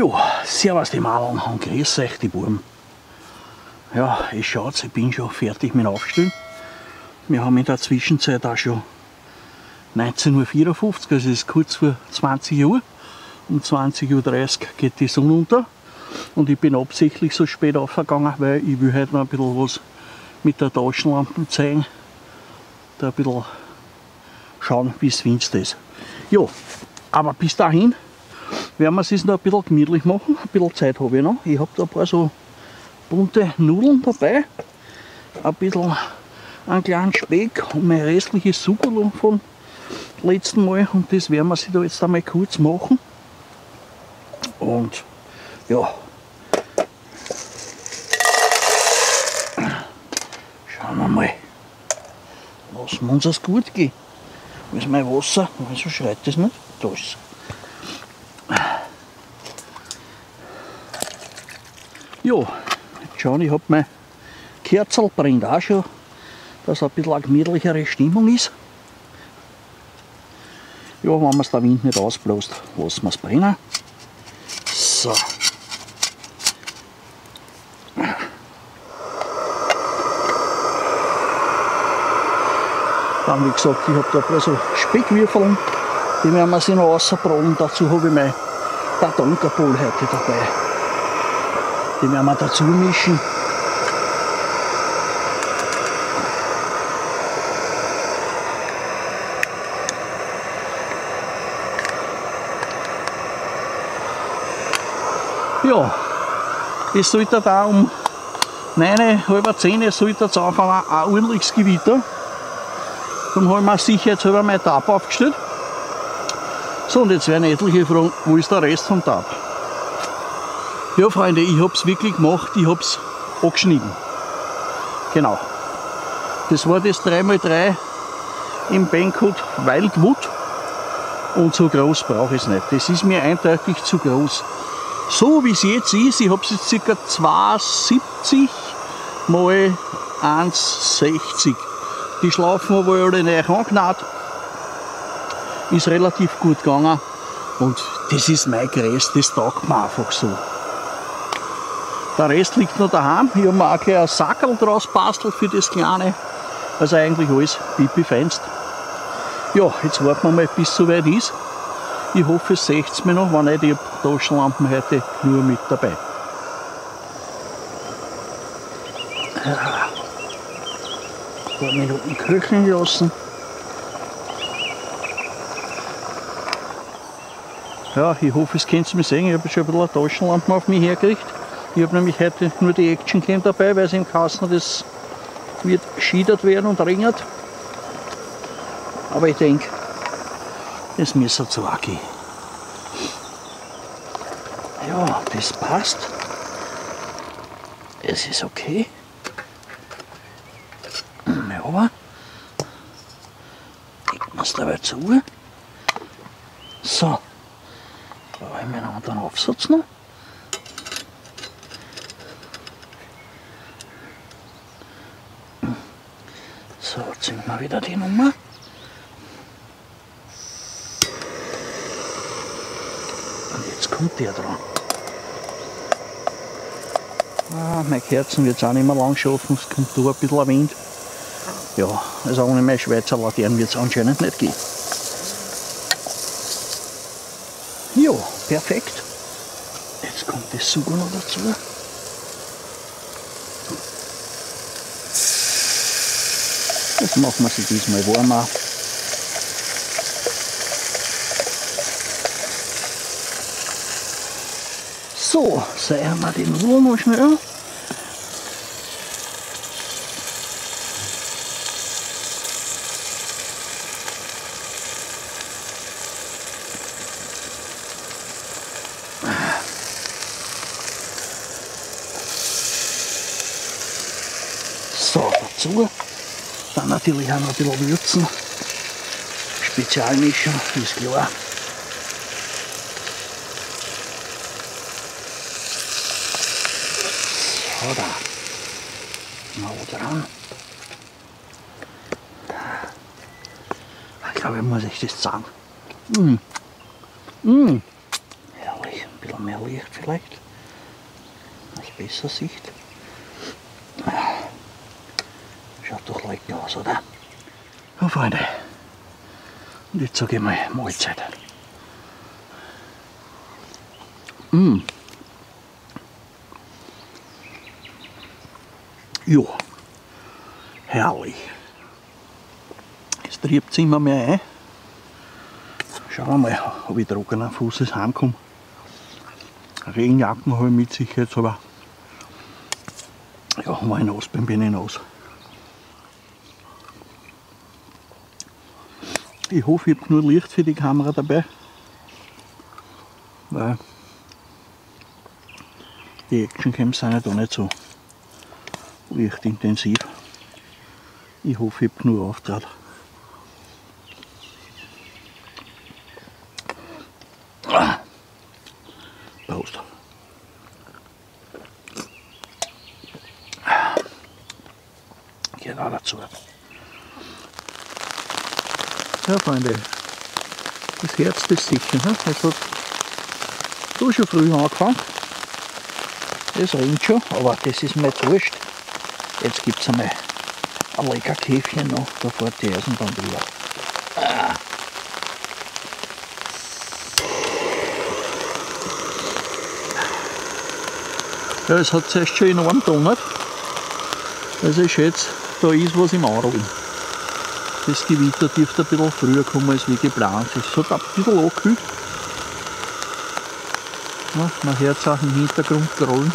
Jo, servus die Malen und grüß euch die Buben. Ja, es schaut, ich bin schon fertig mit dem Aufstellen. Wir haben in der Zwischenzeit auch schon 19:54 Uhr, also es ist kurz vor 20 Uhr. Um 20:30 Uhr geht die Sonne unter. Und ich bin absichtlich so spät aufgegangen, weil ich will heute noch ein bisschen was mit der Taschenlampe zeigen. Da ein bisschen schauen, wie es finster ist. Ja, aber bis dahin werden wir es noch ein bisschen gemütlich machen. Ein bisschen Zeit habe ich noch. Ich habe da ein paar so bunte Nudeln dabei. Ein bisschen einen kleinen Speck und mein restliches Suckerl vom letzten Mal. Und das werden wir sich da jetzt einmal kurz machen. Und ja, schauen wir mal. Lassen wir uns das gut gehen. Wo ist mein Wasser? Wieso schreit das nicht? Da ist es. Ja, jetzt schauen, ich habe mein Kerzel brennt auch schon, dass ein bisschen eine gemütlichere Stimmung ist. Ja, wenn man es der Wind nicht ausbläst, lassen wir es brennen. So. Dann, wie gesagt, ich habe da ein paar so Speckwürfeln, die werden wir sich noch rausbraten. Dazu habe ich mein Tatanka-Bowl heute dabei. Die werden wir dazu mischen. Ja, es sollte da um 9, halb 10 sollte es anfangen, ein ordentliches Gewitter. Dann habe ich mir sicherheitshalber mein Tab aufgestellt. So, und jetzt werden etliche fragen, wo ist der Rest vom Tab? Ja, Freunde, ich habe es wirklich gemacht, ich habe es angeschnitten. Genau. Das war das 3×3 im Banquet Wildwood. Und so groß brauche ich es nicht. Das ist mir eindeutig zu groß. So wie es jetzt ist, ich habe es jetzt ca. 270 mal 1,60. Die Schlaufen habe ich alle neu angenäht. Ist relativ gut gegangen. Und das ist mein Gerät, das taugt mir einfach so. Der Rest liegt noch daheim. Ich habe mir auch gleich ein Sackerl draus bastelt für das Kleine. Also eigentlich alles pipi feinst. Ja, jetzt warten wir mal, bis es soweit ist. Ich hoffe, es seht es mir noch, wenn nicht, ich habe Taschenlampen heute nur mit dabei. Ja. Ein paar Minuten köcheln lassen. Ja, ich hoffe, es könnt ihr mich sehen. Ich habe schon ein bisschen Taschenlampen auf mich hergekriegt. Ich habe nämlich heute nur die Action Cam dabei, weil es im Kasten das wird schiedert werden und regnet. Aber ich denke, das müsste so auch gehen. Ja, das passt. Es ist okay. Ja, aber legen wir es dabei zu. So, da habe ich meinen anderen Aufsatz noch. So, ziehen wir wieder die Nummer. Und jetzt kommt der dran. Ah, meine Kerzen wird es auch nicht mehr lang schaffen, es kommt da ein bisschen ein Wind. Ja, also ohne meine Schweizer Laternen wird es anscheinend nicht gehen. Ja, perfekt. Jetzt kommt das Sugo noch dazu. Das machen wir sich diesmal warmer. So, sehen wir den Nudeln noch schnell. So, dazu. Dann natürlich auch noch ein bisschen würzen. Spezialmischung, ist klar. So, da. Noch dran. Ich glaube, ich muss euch das sagen. Herrlich. bisschen mehr Licht vielleicht. Aus besser Sicht. Schaut doch leicht aus, oder? Ja, Freunde. Und jetzt sage ich mal Mahlzeit. Ja, herrlich. Jetzt triebt es immer mehr ein. Schauen wir mal, ob ich trockenen Fußes heimkomme. Regenjacken habe ich mit sicherheitshalber. Ja, wenn ich nass bin, bin ich nass. Ich hoffe, ich habe genug Licht für die Kamera dabei. Weil die Actioncams sind ja da nicht so lichtintensiv. Ich hoffe, ich habe genug Auftrag. Prost. Geht auch dazu. Ja, Freunde, das Herz ist sicher. Ne? Es hat so schon früh angefangen. Es regnet schon, aber das ist mir jetzt wurscht. Jetzt gibt es einmal ein lecker Käfchen noch, da fährt die Eisenbahn drüber. Ja, es hat zuerst schon enorm gedonnert. Also ich schätze, da ist was im Auto. Das Gewitter dürfte ein bisschen früher kommen als wie geplant. Es hat ein bisschen angekühlt. Ja, man hört es auch im Hintergrund grollen.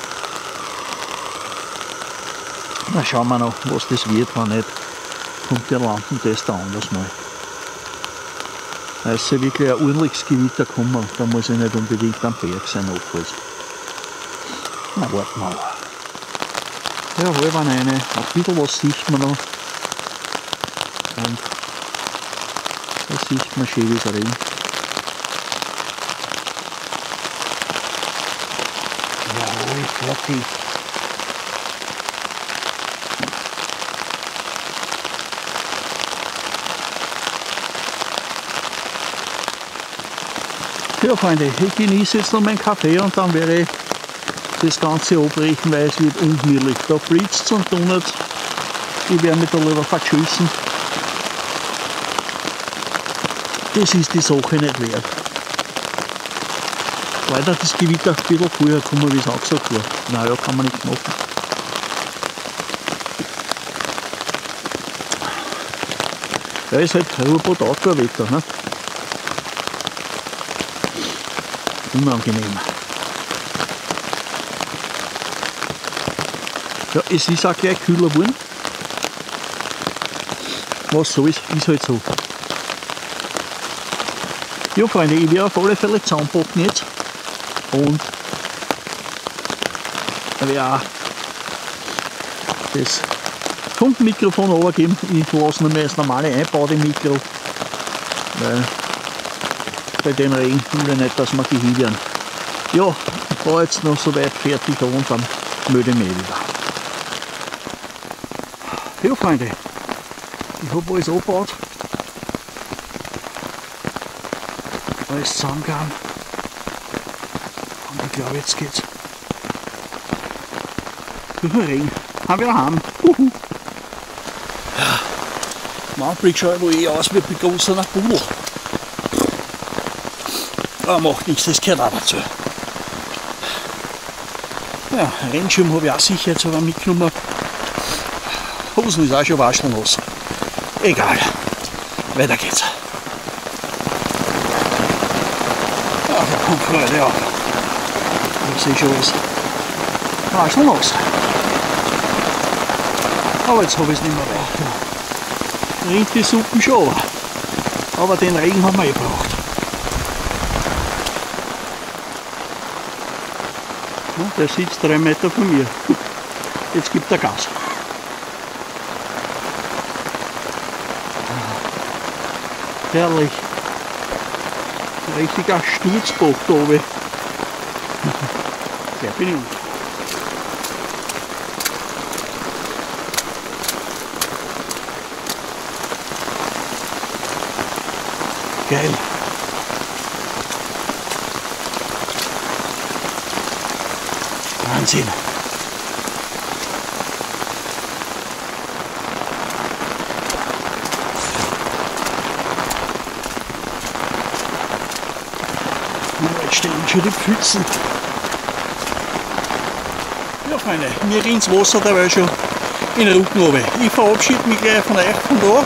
Na, schauen wir noch, was das wird, wenn nicht, kommt der Lampentester anders mal. Da ist ja wirklich ein ordentliches Gewitter kommen, da muss ich nicht unbedingt am Berg sein, notfalls. Na, warten wir mal. Ja, halb eine, ein bisschen was sieht man noch. Und da sieht man schön, wie es regnet. Jawohl, fertig. Ja, Freunde, ich genieße jetzt noch meinen Kaffee und dann werde ich das Ganze abbrechen, weil es wird ungemütlich. Da blitzt es und donnert. Ich werde mich da lieber verschüssen. Das ist die Sache nicht wert. Leider das Gewitter ein bisschen früher kommen, wie es angesagt war. Naja, kann man nichts machen. Ja, ist halt Ruhrpott-Outdoor-Wetter, ne? Unangenehm. Ja, es ist auch gleich kühler geworden. Was soll's, ist halt so. Ja, Freunde, ich werde auf alle Fälle zusammenpacken jetzt. Und ich werde auch das Funkmikrofon runtergeben. Ich lasse nur mehr das normale einbaute Mikro. Weil bei dem Regen will ich nicht, dass wir geheilt werden. Ja, ich war jetzt noch soweit fertig da und dann melde ich mich wieder. Ja, Freunde, ich habe alles angebaut. Alles zusammengegangen. Und ich glaube, jetzt geht's. Durch den Regen. Haben wir heim. Ja. Im Anblick schaue ich wohl eh aus wie ein begossener Pudel. Aber macht nichts, das gehört auch dazu. Ja, Rennschirm habe ich auch sicher jetzt aber mitgenommen. Hosen ist auch schon waschelnass. Egal, weiter geht's. Ja, da kommt Freude auf. Ich sehe schon was. Waschelnass. Aber jetzt habe ich es nicht mehr weiter. Rinnt die Suppen schon. Aber den Regen haben wir eh gebraucht. Ja, der sitzt 3 Meter von mir. Jetzt gibt er Gas. Herrlich. Ein richtiger Sturzbock da oben. Der bin ich unten. Geil. Wahnsinn. Jetzt stehen schon die Pfützen. Ja, Freunde, wir gehen ins Wasser dabei schon in den Rücken runter. Ich verabschiede mich gleich von euch von da.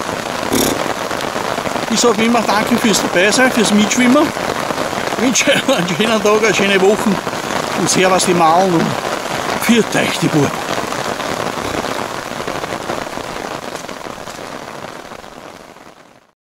Ich sage immer danke fürs Dabeisein, fürs Mitschwimmen. Ich wünsche euch einen schönen Tag, eine schöne Woche und servus die Maulen und pfiat euch die Buben.